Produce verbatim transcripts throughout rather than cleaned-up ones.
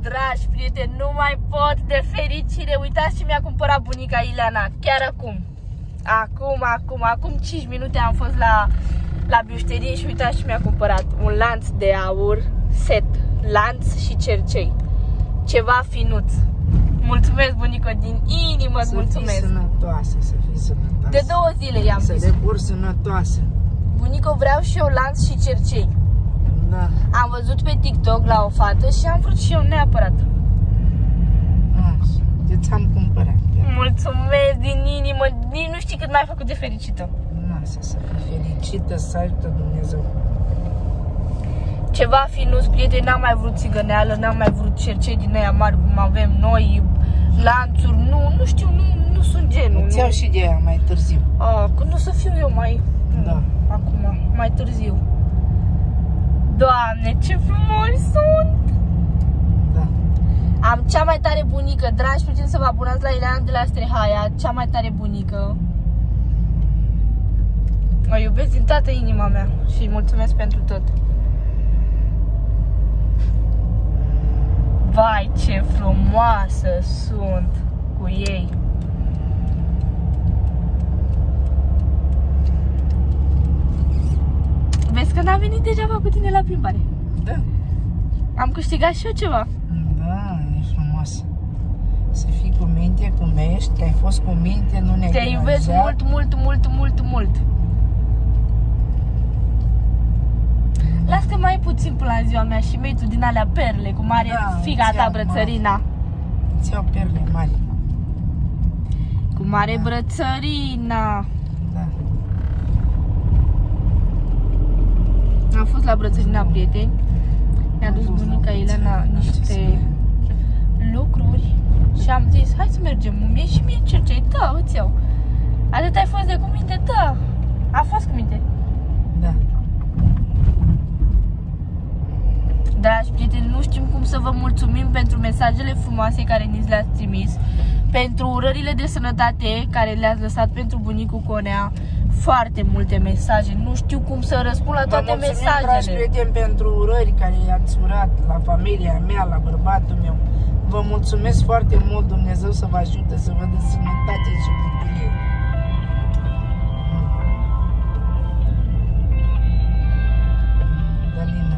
Dragi prieteni, nu mai pot de fericire. Uitați ce mi-a cumpărat bunica Ileana. Chiar acum. Acum, acum, acum cinci minute am fost la, la bijuterie și uitați ce mi-a cumpărat. Un lanț de aur, set, lanț și cercei. Ceva finuț. Mulțumesc, bunico, din inimă îți mulțumesc. Să fii sănătoasă, să fii sănătoasă. De două zile i-am zis. Să te puri sănătoasă. Bunico, vreau și eu lanț și cercei. Da. Am văzut pe TikTok la o fată și am vrut și eu neapărat. Așa, de ți-am cumpărat. Mulțumesc din inimă, nici nu știi cât m-ai făcut de fericită. Lasă să fii fericită, să ajută Dumnezeu. Ceva finuț, prieteni, n-am mai vrut țigăneală, n-am mai vrut cercei din aia mari cum avem noi, lanțuri, nu, nu știu, nu, nu sunt genul. Îți iau și de aia mai târziu. Ah, când o să fiu eu mai... Da. Acum, mai târziu. Doamne, ce frumoși sunt! Da. Am cea mai tare bunică, dragi prieteni, să vă abonați la Ileana de la Strehaia, cea mai tare bunică. O iubesc din toată inima mea și îi mulțumesc pentru tot. Vai, ce frumoasă sunt cu ei! Vezi că n-am venit degeaba cu tine la plimbare. Da. Am câștigat și eu ceva. Da, e frumos. Să fii cu minte, cum ești, că ai fost cu minte, nu ne-ai Te iubesc mult, mult, mult, mult, mult. Las că mai puțin până la ziua mea și mei tu din alea perle, cum are Da, figa ta, ți-au, Brățărina. Îți iau perle mari. Cum are Da. Brățărina. Da. Am fost la Brățărina, prieteni. Mi-a dus bunica Ileana niște lucruri și am zis, hai să mergem, mie și mie cercei, da, îți iau. Atât ai fost de cu minte, da, a fost cu minte. Da. Dragi prieteni, nu știm cum să vă mulțumim pentru mesajele frumoase care ni le-ați trimis, pentru urările de sănătate care le-ați lăsat pentru bunicul Conea. Foarte multe mesaje, nu știu cum să răspund la toate Vă mulțumim, dragi mesajele. prieteni, pentru urări care i-ați urat la familia mea, la bărbatul meu. Vă mulțumesc foarte mult, Dumnezeu să vă ajute să vă dea sănătate și bucurie. Dalina.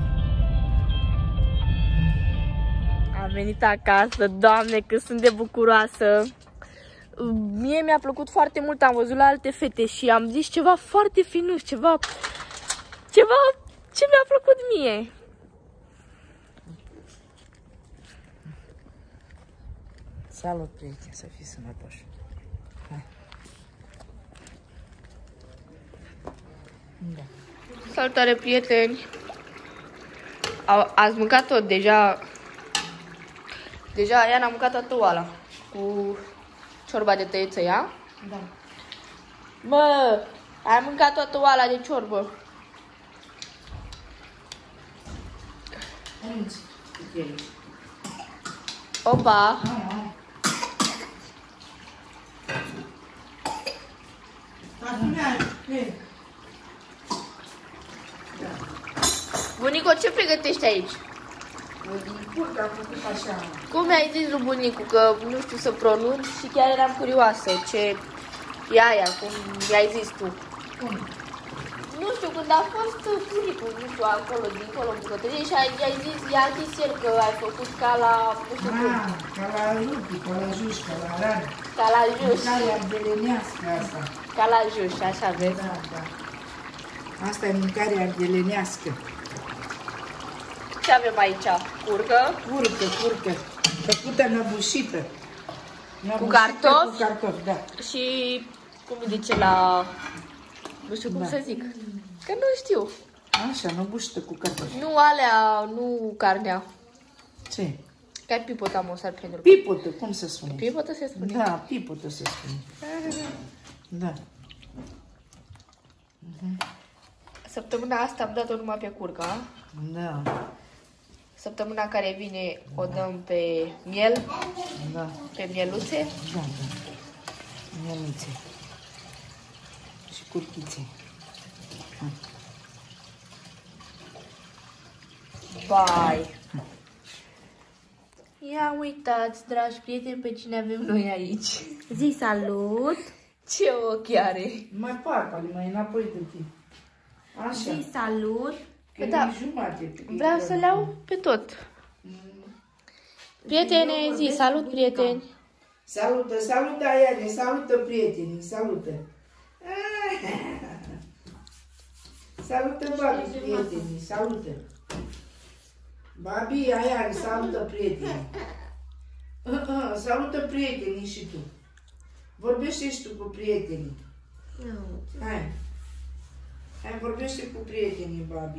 Am venit acasă, Doamne, că sunt de bucuroasă. Mie mi-a plăcut foarte mult, am văzut la alte fete și am zis ceva foarte finuț, ceva, ceva ce mi-a plăcut mie. Salut, prieteni, să fii sănătoși. Hai. Da. Salutare, prieteni! A, ați mâncat tot, deja, deja Iana a mâncat toată oala cu ciorba de tăieță, ea? Da. Bă, ai mâncat toată oala de ciorbă. Opa! Bunico, ce pregătești aici? Cum mi-ai zis lui bunicu că nu știu să pronunț și chiar eram curioasă ce e aia, cum mi-ai zis tu. Cum? Nu știu, când a fost bunicul, nu știu, acolo, dincolo, în bucătărie și ai, ai zis, i-a zis el că ai făcut ca la, nu știu cum. Ah, ca la rupi, ca la juș, ca la rani. Ca la juș. Mâncare ardelenească asta. Ca la juș, așa vezi. Da, da. Asta e mâncare ardelenească. Ce avem aici? Curcă. Curcă, curcă. Făcută năbușită. Cu cartofi? Cu cartofi, da. Și, cum îi zice la, nu știu cum Da. să zic, că nu știu. Așa, năbușită cu cartofi. Nu alea, nu carnea. Ce? Ca pipota, mă, s-ar prinde. Pipotă, cum se spune? Pipotă se spune. Da, pipotă se spune. Da. Săptămâna asta am dat-o numai pe curca. Da. Săptămâna care vine o dăm pe miel, Da. pe mieluțe. Da, da. Mieluțe. Și curchițe. Vai! Ia uitați, dragi prieteni, pe cine avem noi aici. Zi salut! Ce ochi are! Mai parcă, mai înapoi de tine. Așa. Zi salut! Că Da. e jumate. Vreau să le iau pe tot. Prietene, zi, salut prieteni! Salută, salută Aiane, salută prietenii, salută. Salută, babi, prietenii, salută. Babi, Aiane, salută prietenii. Salută prietenii și tu. Vorbește și tu cu prietenii. Hai. Hai, vorbește cu prietenii, babi.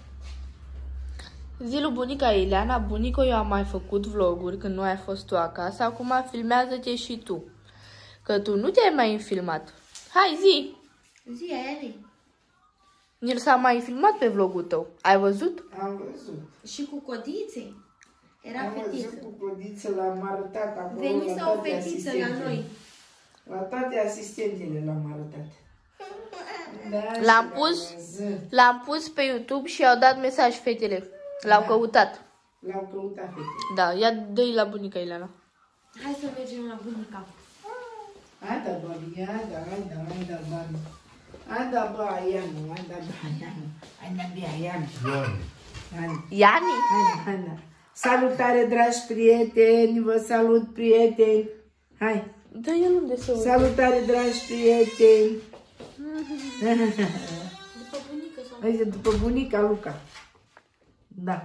Zi lui bunica Ileana, bunico, eu am mai făcut vloguri când nu ai fost tu acasă, acum filmează-te și tu. Că tu nu te-ai mai filmat. Hai, zi! Zi, Aiane! El s-a mai filmat pe vlogul tău. Ai văzut? Am văzut. Și cu codițe? Era Am fetiță. văzut cu codiță, l-am arătat acolo. Veni la sau toate fetiță la asistentele. noi? La toate asistentele l-am arătat. Da, L-am și pus? l-am văzut. L-am pus pe YouTube și au dat mesaj fetele. L-au Da. căutat. L-au căutat fetele. Da, ia dă-i la bunica Ileana. Hai să mergem la bunica. Hai da, babi, hai da, hai da, hai da, babi. Hai da, ba, Ianu, hai da, ba, Ianu. Hai da, bia, Ianu. Ianu. Iani? Hai da, hai da. Salutare, dragi prieteni, vă salut, prieteni. Hai. Da, el unde se uită? Salutare, dragi prieteni. După bunică sau... Uite, după bunica Luca. Da.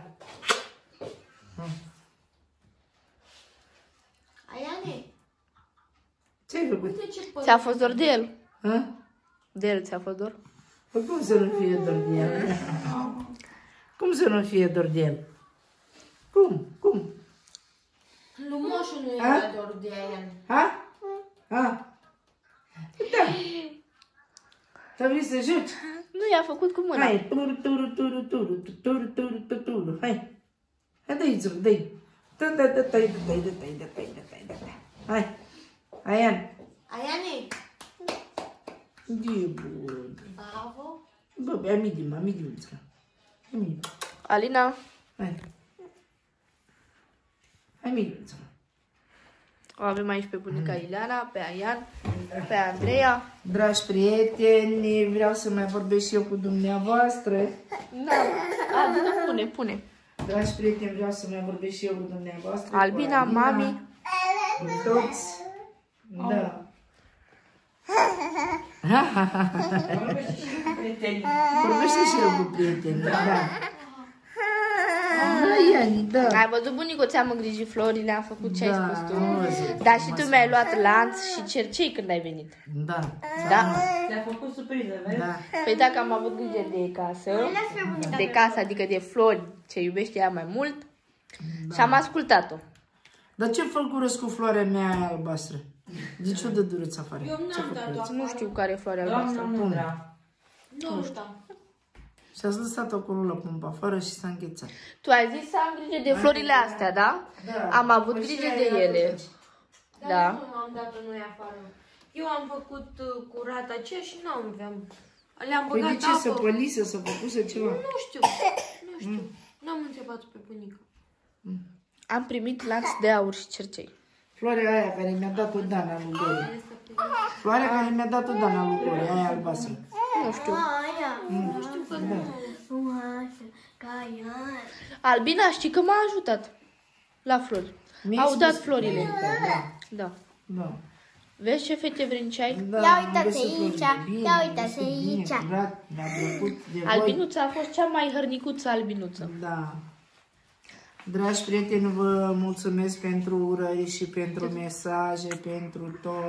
Aiane! Ce-ai făcut? Uite ce părere. Ți-a fost dor de el? Hă? De el ți-a fost dor? Păi cum să nu fie dor de el? Cum să nu fie dor de el? Cum? Cum? Lui moșul nu A? era dor de Aiane. Ha? Ha? Da. Te-a vrut să joci? Nu, i-a făcut cu mâna. Hai, turu, turu, turu, turu, turu, turu, turu, turu, hai. Hai, dă-i, zău, dă-i. Dă, dă, dă, dă-i, dă-i, dă-i, dă-i, dă-i, dă-i. Hai. Aian. Aiane! E bun. Bravo! Bă, am midim, am midim, ți-ca. Am midim. Alina, Hai. Hai, midim, ți-ca. o avem aici pe bunica Ileana, pe Aian, pe Andreea. Dragi prieteni, vreau să mai vorbesc și eu cu dumneavoastră. Da, Albina, pune, pune. Dragi prieteni, vreau să mai vorbesc și eu cu dumneavoastră. Albina, cu mami. Cu toți. Da. Vorbește și eu cu prieteni, da. Da, Iani, da. Ai văzut, bunicu, ți-am îngrijit florile, am făcut ce ai Da, spus tu. am văzut. Dar și tu mi-ai luat lanț și cercei când ai venit. Da, Da? Ți-a făcut surpriză, vezi? da. Păi dacă am avut grijă de casă, de casă, adică de flori, ce iubește ea mai mult, și am ascultat-o. Dar ce făcurăți cu floarea mea aia albastră? De ce o dă dureți afară? Eu n-am dat-o. Nu știu care e floarea Doamna albastră. mândra. Nu știu. Și ați lăsat acolo la pompă afară și s-a înghețat. Tu ai zis să am grijă de florile astea, da? Da. Am avut Păi și grijă aia de era ele. tot. Dar Da. nu am dat-o noi afară. Eu am făcut uh, curat aceea și nu aveam. Le-am Păi băgat de ce să apă. pălise, să făcuse ceva? Nu știu. Nu știu. N-am întrebat pe bunica. Am primit lanț de aur și cercei. Floarea aia care mi-a dat-o Dana lui Gori. Floarea care mi-a dat-o Dana lui Gori, aia albastră. Nu știu. Aia. Nu știu că nu. Albina, știi că m-a ajutat la flori. Mi-ai Au spus dat că florile. da, Da. da. Vezi ce fete vrânceai? Da, Ia am uitați găsit aici, flori de bine, ia am uitați găsit bine, aici. curat, mi-a plăcut de voi. Albinuța a fost cea mai hărnicuță albinuță. Da. Dragi prieteni, vă mulțumesc pentru urări și pentru mesaje, pentru tot.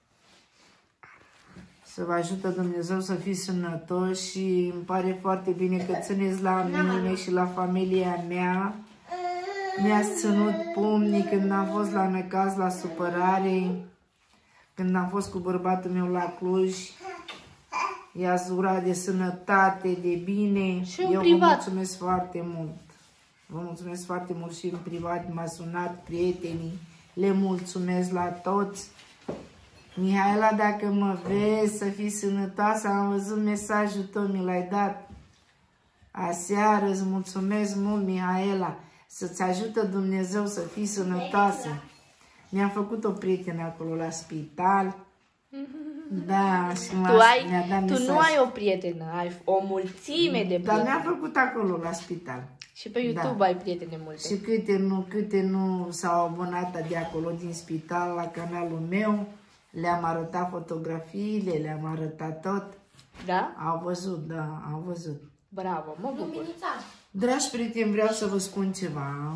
Să vă ajută Dumnezeu să fiți sănătoși și îmi pare foarte bine că țineți la mine și la familia mea. Mi-ați ținut pumnii când am fost la necaz, la supărare, când am fost cu bărbatul meu la Cluj. I-ați urat de sănătate, de bine. Și în Eu privat. vă mulțumesc foarte mult. Vă mulțumesc foarte mult și în privat m-a sunat prietenii. Le mulțumesc la toți. Mihaela, dacă mă vezi, să fii sănătoasă, am văzut mesajul tău, mi l-ai dat aseară, îți mulțumesc mult, Mihaela. Să-ți ajută Dumnezeu să fii sănătoasă. Mi-am făcut o prietenă acolo la spital. Da, și Tu, ai, mi-a dat tu mesaj. nu ai o prietenă, ai o mulțime de Dar prieteni. mi-am făcut acolo la spital. Și pe YouTube Da. ai prietene multe. Și câte nu, câte nu s-au abonat de acolo din spital la canalul meu, le-am arătat fotografiile, le-am arătat tot. Da? Au văzut, da, au văzut. Bravo, mă bucur. Luminița. Dragi prieteni, vreau să vă spun ceva.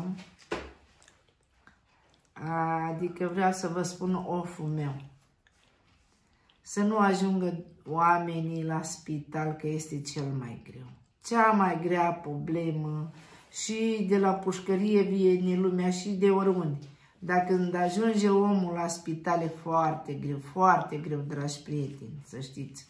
Adică vreau să vă spun oful meu. Să nu ajungă oamenii la spital, că este cel mai greu. Cea mai grea problemă și de la pușcărie vine lumea și de oriunde. Dar când ajunge omul la spital e foarte greu, foarte greu, dragi prieteni, să știți.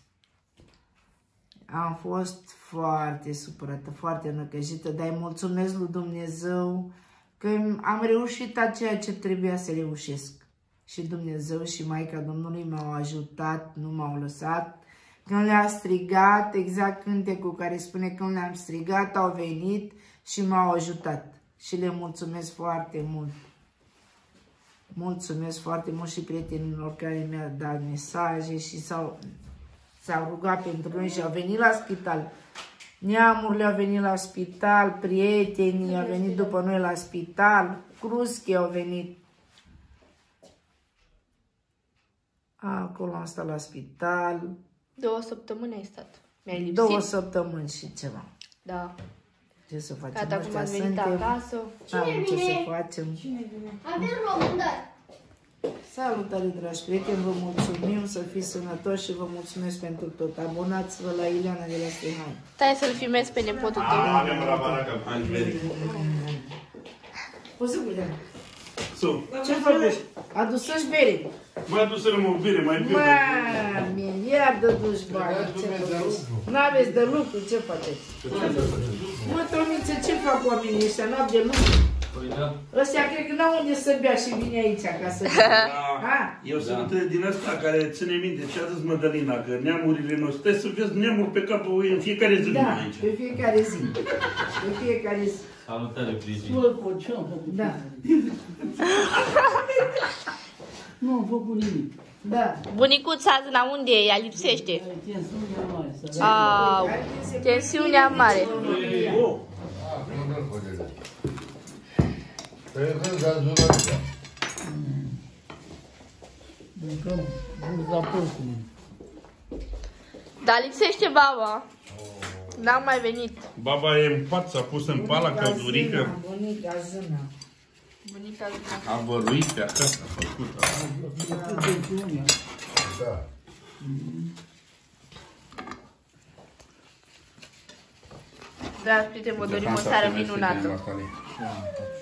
Am fost foarte supărată, foarte năcăjită, dar îi mulțumesc lui Dumnezeu că am reușit a ceea ce trebuia să reușesc. Și Dumnezeu și Maica Domnului m-au ajutat, nu m-au lăsat. Când le-a strigat, exact cântecul care spune când le-am strigat, au venit și m-au ajutat. Și le mulțumesc foarte mult. Mulțumesc foarte mult și prietenilor care mi-au dat mesaje și s-au s-au rugat pentru noi și au venit la spital. Neamurile au venit la spital, prietenii au venit după noi la spital, Cruschi au venit. Acolo am stat la spital. Două săptămâni ai stat. Mi-ai lipsit. Două săptămâni și ceva. Da. Ce să facem? Gata, acum Ăștia ați venit suntem. acasă. Avem ce să facem. Avem romândări. Salutare, dragi prieteni, vă mulțumim, să fiți sănătoși și vă mulțumesc pentru tot. Abonați-vă la Ileana de la Strihani. Stai să-l filmezi pe nepotul tău. Avem la baracă, am venit. Poți cu Ileana. So, Ce faci? Adusă-și bere. mai adusă-le mă bine, mai bine. Mami, iar de duși bani. N-aveți de lucru, ce faceți? Mă, Toniță, ce fac oamenii ăștia? N-au de lucru. Ăstea cred că n-au unde să bea și vine aici ca să bea. Da. Eu sunt din ăsta care ține minte ce a zis Mădălina, că neamurile noastre, stai să vezi neamuri pe capul lui în fiecare zi Da, aici. pe fiecare zi. Pe fiecare zi. Salutare, Brigi. Da. Nu am făcut nimic. Da. Bunicuța, zâna unde e? Ea lipsește. Au, tensiunea mare. Oh. Mâncăm burza porcului. Dar lipsește baba. N-am mai venit. Baba e în pat, s-a pus în pala căldurică. Bunica zână. Bunica zâna. A băruit pe acasă, a făcut. Da. Dragi prieteni, vă dorim o seară minunată.